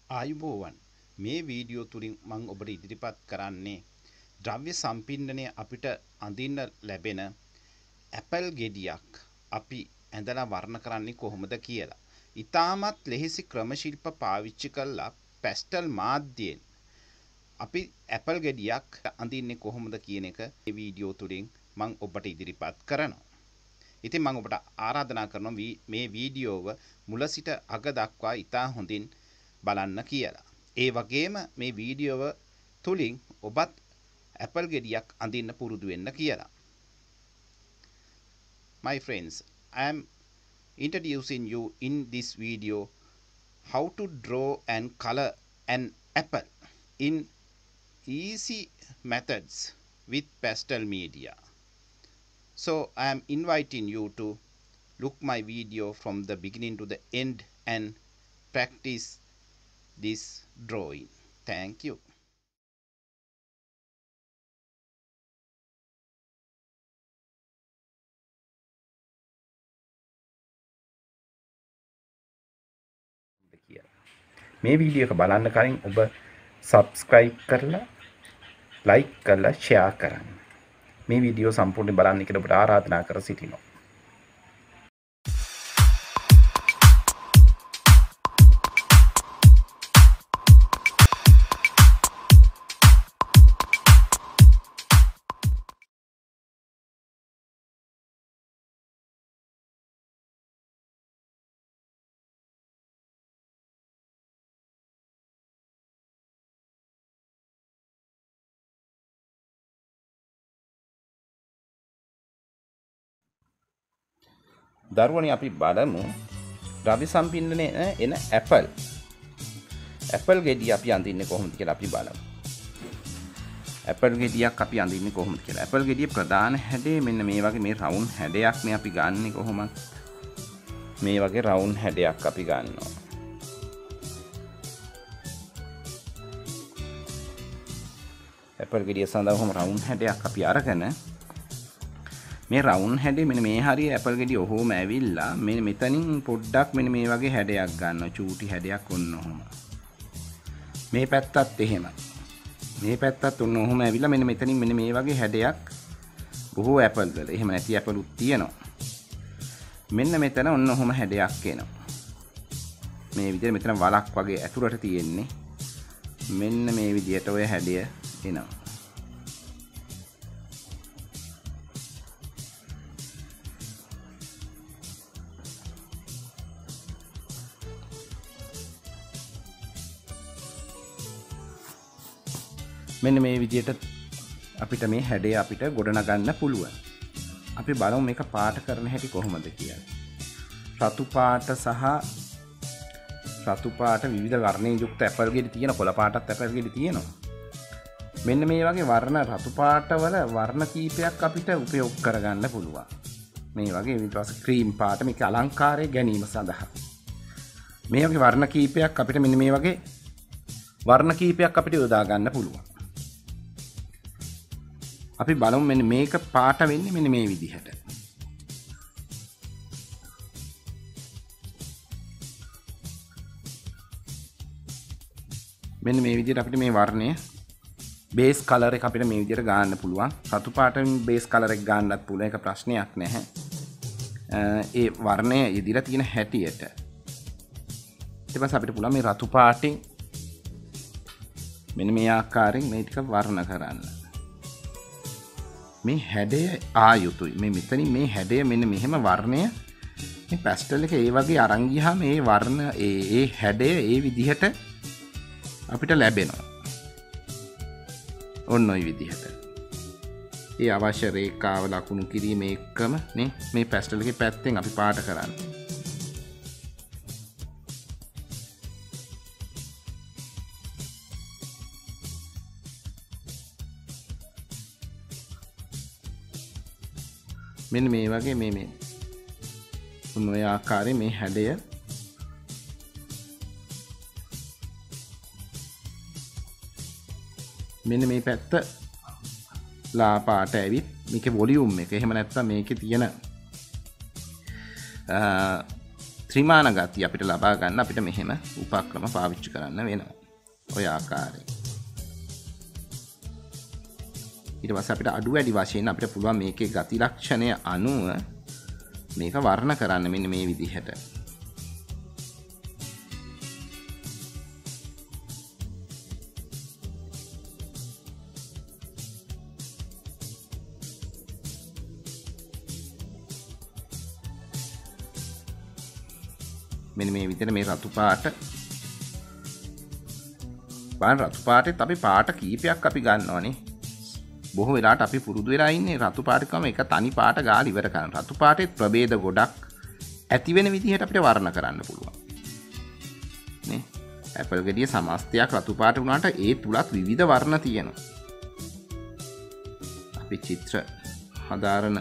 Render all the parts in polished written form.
ආයුබෝවන් මේ වීඩියෝ තුලින් මම ඔබට ඉදිරිපත් කරන්නේ ද්‍රව්‍ය සම්පින්ඩනය අපිට අඳින්න ලැබෙන ඇපල් ගෙඩියක් අපි ඇඳලා වර්ණ කරන්නේ කොහොමද කියලා. ඊටමත් ලෙහෙසි ක්‍රමශිල්ප පාවිච්චි කරලා පැස්ටල් මාධ්‍යයෙන් අපි ඇපල් ගෙඩියක් අඳින්නේ කොහොමද කියන එක මේ වීඩියෝ තුලින් මම ඔබට ඉදිරිපත් කරනවා. ඉතින් මම ඔබට ආරාධනා කරනවා මේ වීඩියෝව මුල සිට අග දක්වා ඉතා හොඳින් බලන්න කියලා. ඒ වගේම මේ වීඩියෝව තුලින් ඔබත් ඇපල් ගෙඩියක් අඳින්න පුරුදු වෙන්න කියලා. My friends, I am introducing you in this video how to draw and color an apple in easy methods with pastel media. So I am inviting you to look my video from the beginning to the end and practice this drawing. Thank you. මේ video එක බලන්න කලින් ඔබ subscribe කරලා like කරලා share කරන්න. මේ video සම්පූර්ණයෙන් බලන්න කියලා ඔබට ආරාධනා කර සිටිනවා. දරුවනේ අපි බලමු ද්‍රව්‍ය සම්පින්ඩනයේ එන ඇපල් ගෙඩිය අපි අඳින්නේ කොහොමද කියලා අපි බලමු. ඇපල් ගෙඩියක් අපි අඳින්නේ කොහොමද කියලා. ඇපල් ගෙඩිය ප්‍රධාන හැඩය මෙන්න මේ වගේ මේ රවුන්ඩ් හැඩයක් මේ අපි ගන්නෙ කොහොමද? මේ වගේ රවුන්ඩ් හැඩයක් අපි ගන්නවා. ඇපල් ගෙඩිය සඳහා කොහොම රවුන්ඩ් හැඩයක් අපි අරගෙන මේ රවුන්ඩ් හැඩේ මෙන්න මේ හරිය ඇපල් ගෙඩිය ඔහොම ඇවිල්ලා මෙන්න මෙතනින් පොඩ්ඩක් මෙන්න මේ වගේ හැඩයක් ගන්නවා. චූටි හැඩයක් ඔන්න ඔහොම. මේ පැත්තත් එහෙම. මේ පැත්තත් ඔන්න ඔහොම ඇවිල්ලා මෙන්න මෙතනින් මෙන්න මේ වගේ හැඩයක් බොහෝ ඇපල් වල. එහෙම නැති ඇපලුත් තියෙනවා. මෙන්න මෙතන ඔන්න ඔහොම හැඩයක් එනවා. මේ විදිහට මෙතන වලක් වගේ ඇතුළට තියෙන්නේ. මෙන්න මේ විදිහට ඔය හැඩය එනවා. මෙන්න මේ විදිහට අපිට මේ හැඩය අපිට ගොඩනගන්න පුළුවන්. අපි බලමු මේක පාට කරන හැටි කොහොමද කියලා. රතු පාට සහ රතු පාට විවිධ වර්ණයෙන් යුක්ත ඇපල් ගෙඩි තියෙන කොළ පාටත් ඇපල් ගෙඩි තියෙනවා. මෙන්න මේ වගේ වර්ණ රතු පාට වල වර්ණ කීපයක් අපිට උපයෝග කරගන්න පුළුවන්. මේ වගේ ඊට පස්සේ ක්‍රීම් පාට මේක අලංකාරයේ ගැනීම සඳහා. මේ වගේ වර්ණ කීපයක් අපිට මෙන්න මේ වගේ වර්ණ කීපයක් අපිට යොදා ගන්න පුළුවන්. අපි බලමු මෙන්න මේක පාට වෙන්නේ මෙන්න මේ විදිහට. මෙන්න මේ විදිහට අපිට මේ වර්ණය බේස් කලර් එක අපිට මේ විදිහට ගන්න පුළුවන්. රතු පාටින් බේස් කලර් එක ගන්නත් පුළුවන්. ඒක ප්‍රශ්නයක් නැහැ. ඒ වර්ණය ඉදිරියට තියෙන හැටියට. ඊට පස්සේ අපිට පුළුවන් මේ රතු පාටින් මෙන්න මේ ආකාරයෙන් මේ ටික වර්ණ කරන්න. මේ හැඩය ආයුතුයි. මේ මෙතනින් මේ හැඩය මෙන්න මෙහෙම වර්ණය මේ පැස්ටල් එක ඒ වගේ අරන් ගියාම මේ වර්ණ ඒ හැඩය ඒ විදිහට අපිට ලැබෙනවා. ඔන්න ඔය විදිහට. ඒ අවශ්‍ය රේඛාව ලකුණු කිරීම එක්කම නේ මේ පැස්ටල් එකේ පැත්තෙන් අපි පාට කරන්නේ. මෙන්න මේ වගේ මේ ඔය ආකාරයේ මේ හැඩය මෙන්න මේ පැත්ත ලා පාට ඇවිත් මේකේ වොලියුම් එක එහෙම නැත්නම් මේකේ තියෙන ත්‍රිමාන ගතිය අපිට ලබා ගන්න අපිට මෙහෙම උපක්‍රම පාවිච්චි කරන්න වෙනවා. ඔය ආකාරයෙන්. ඊට පස්සේ අපිට අඩු වැඩි වශයෙන් අපිට පුළුවන් මේකේ ගති ලක්ෂණය අනුව මේක වර්ණ කරන්න මෙන්න මේ විදිහට. මෙන්න මේ විදිහට මේ රතු පාට බලන්න රතු පාටෙත් අපි පාට කීපයක් අපි ගන්නවනේ. බොහෝ වෙලාවට අපි පුරුදු වෙලා ඉන්නේ රතු පාටකම එක තනි පාට ගාලා ඉවර කරන. රතු පාටෙත් ප්‍රභේද ගොඩක් ඇති වෙන විදිහට අපිට වර්ණ කරන්න පුළුවන්. නේ? ඇපල් ගෙඩිය සමස්තයක් රතු පාට වුණාට ඒ තුලත් විවිධ වර්ණ තියෙනවා. අපි චිත්‍ර හදාරන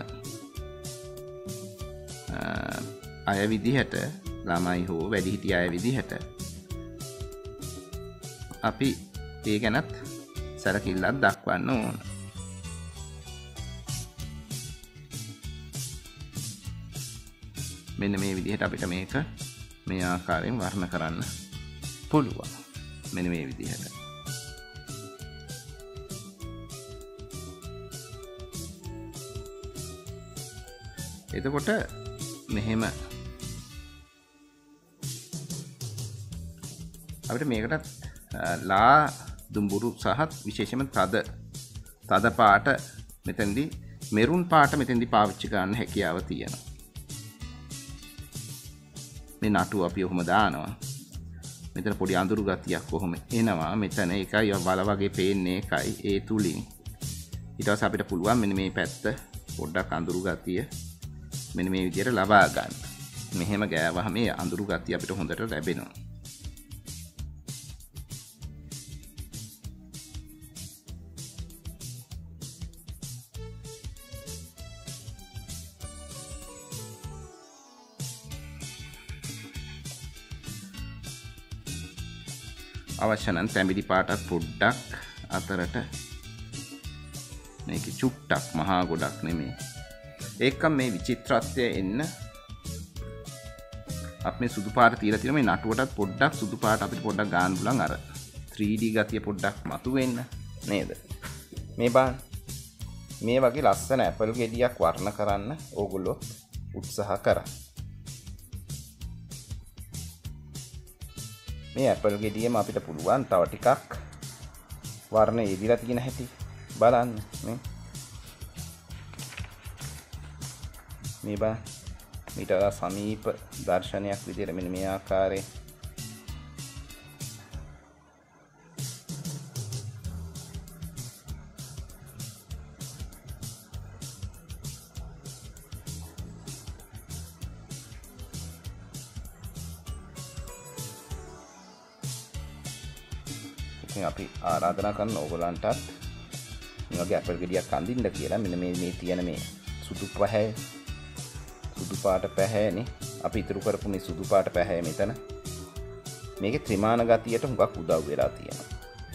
අය විදිහට ළමයි හෝ වැඩිහිටිය අය විදිහට අපි ඒ ගැනත් සැලකිල්ලක් දක්වන්න ඕන. මෙන්න මේ විදිහට අපිට මේක මේ ආකාරයෙන් වර්ණ කරන්න පුළුවන්. මෙන්න මේ විදිහට. එතකොට මෙහෙම අපිට මේකට ලා දුම්බුරු සහ විශේෂයෙන්ම තද පාට මෙතෙන්දී මෙරුන් පාට මෙතෙන්දී පාවිච්චි කරන්න හැකියාව තියෙනවා. මේ නටු අපි ඔහොම දානවා. මෙතන පොඩි අඳුරු ගතියක් කොහොම එනවා. මෙතන එකයි බල වගේ පේන්නේ එකයි ඒ තුලින්. ඊට පස්සේ අපිට පුළුවන් මෙන්න මේ පැත්ත පොඩ්ඩක් අඳුරු ගතිය මෙන්න මේ විදිහට ලබා ගන්න. මෙහෙම ගෑවහම මේ අඳුරු ගතිය අපිට හොඳට ලැබෙනවා. අවශ්‍ය නම් තැඹිලි පාටක් පොඩ්ඩක් අතරට මේක චුට්ටක් මහා ගොඩක් නෙමෙයි. ඒකම මේ විචිත්‍රත්වය එන්න අපි මේ සුදු පාට තියලා තියෙන මේ නටුවටත් පොඩ්ඩක් සුදු පාට අපිට පොඩ්ඩක් ගන්න පුළුවන් අර 3D ගතිය පොඩ්ඩක් මතුවෙන්න නේද? මේ බලන්න. මේ වගේ ලස්සන ඇපල් ගෙඩියක් වර්ණ කරන්න ඕගොල්ලෝ උත්සාහ කරා. මේ ඇපල් ගෙඩියම අපිට පුළුවන් තව ටිකක් වර්ණ යෙදිලා තියෙන හැටි බලන්න මේ බලන්න. මීට වඩා සමීප දර්ශනයක් විදිහට මෙන්න මේ ආකාරයෙන් අපි ආරාධනා කරන ඕගොල්ලන්ටත් මේ වගේ ඇපල් ගෙඩියක් අඳින්න කියලා. මෙන්න මේ තියෙන මේ සුදු පැහැ සුදු පාට පැහැනේ අපි ඉතුරු කරපු මේ සුදු පාට පැහැ මෙතන මේකේ ත්‍රිමාන ගතියට හුඟක් උදව් වෙලා තියෙනවා.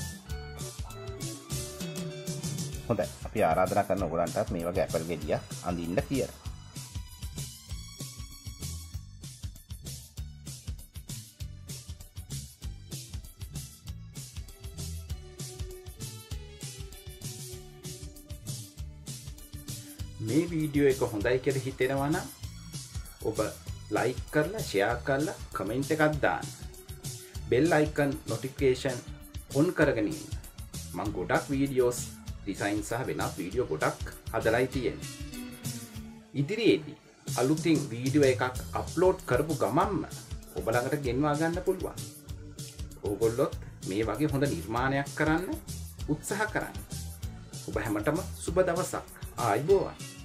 හොඳයි අපි ආරාධනා කරන ඕගොල්ලන්ටත් මේ වගේ ඇපල් ගෙඩියක් අඳින්න කියලා. මේ වීඩියෝ එක හොඳයි කියලා හිතෙනවා නම් ඔබ ලයික් කරලා ෂෙයා කරලා කමෙන්ට් එකක් දාන්න. බෙල් අයිකන් නොටිෆිකේෂන් ඔන් කරගෙන ඉන්න. මම ගොඩක් වීඩියෝස් ඩිසයින් සහ වෙනත් වීඩියෝ ගොඩක් හදලායි තියෙන්නේ. ඉදිරියේදී අලුතින් වීඩියෝ එකක් අප්ලෝඩ් කරපු ගමන්ම ඔබ ළඟට ගෙන්වා ගන්න පුළුවන්. ඕගොල්ලොත් මේ වගේ හොඳ නිර්මාණයක් කරන්න උත්සාහ කරන්න. ඔබ හැමතෙම සුබ දවසක්. ආයිබෝවන්.